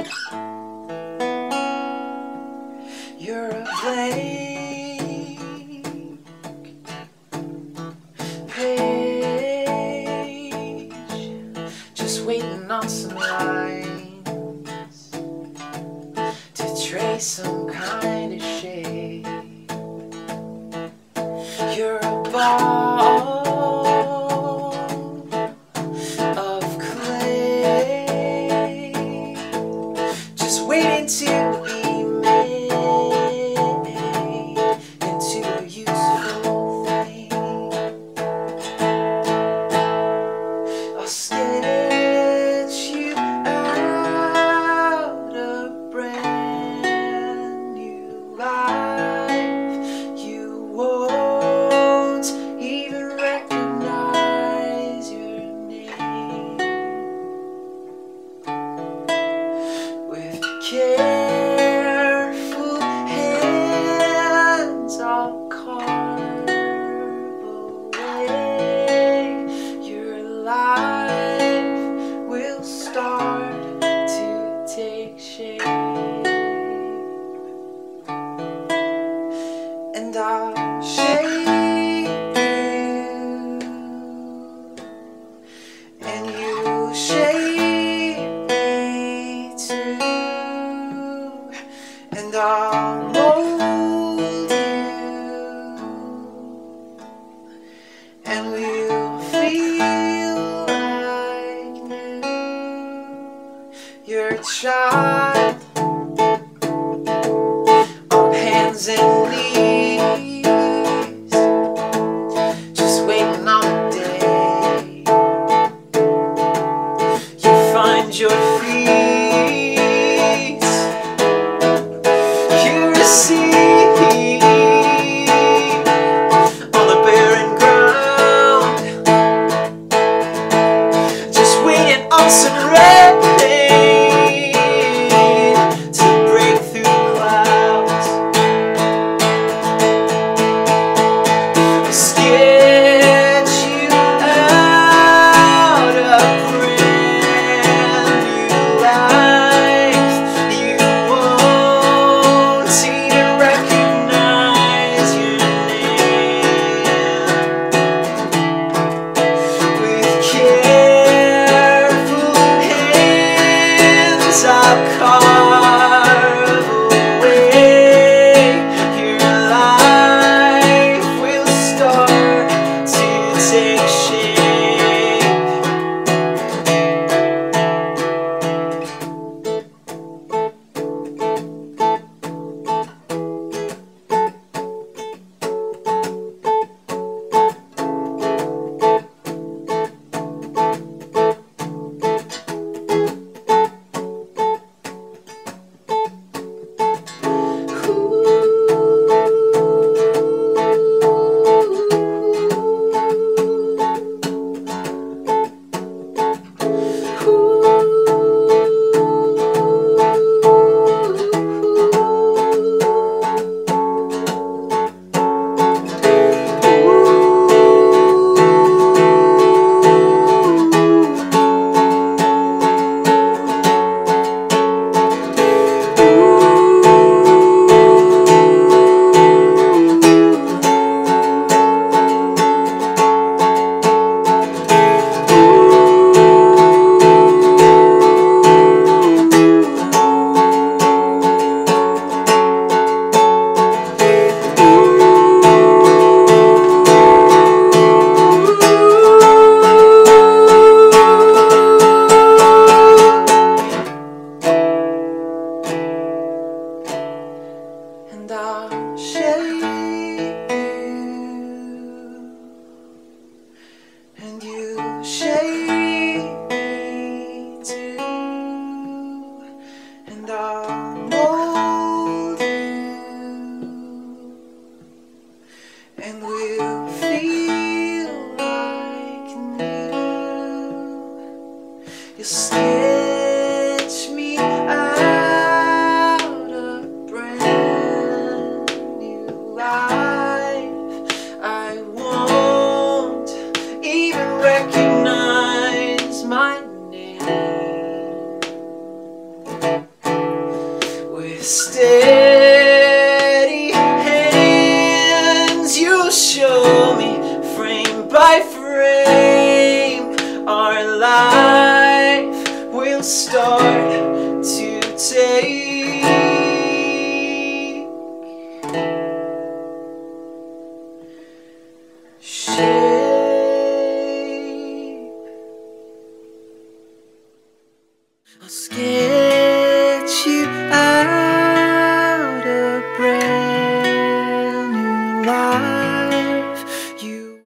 You're a blank page, just waiting on some lines to trace some kind of shape. You're a ball of clay, just waiting to be made into a useful thing. I'll sketch you out a brand new life. You won't even recognize your name. With careful hands I'll carve away. Your life will start to take shape, and I'll shape you, and you shape me too, and I'll mold you, and we'll feel like new. You're a child on hands and knees, just waiting on the day you find your feet. You're a seed on the barren ground, just waiting on some rain to break through the clouds. Sketch you out a brand new life. You won't even recognize your name. With careful hands I'll carve away. Your life will start to take shape. And I'll shape you, and you shape me too, and I'll mold you, and we'll feel like new. You'll sketch me out a brand new life. I won't even recognize my name. life will start to take shape. I'll skip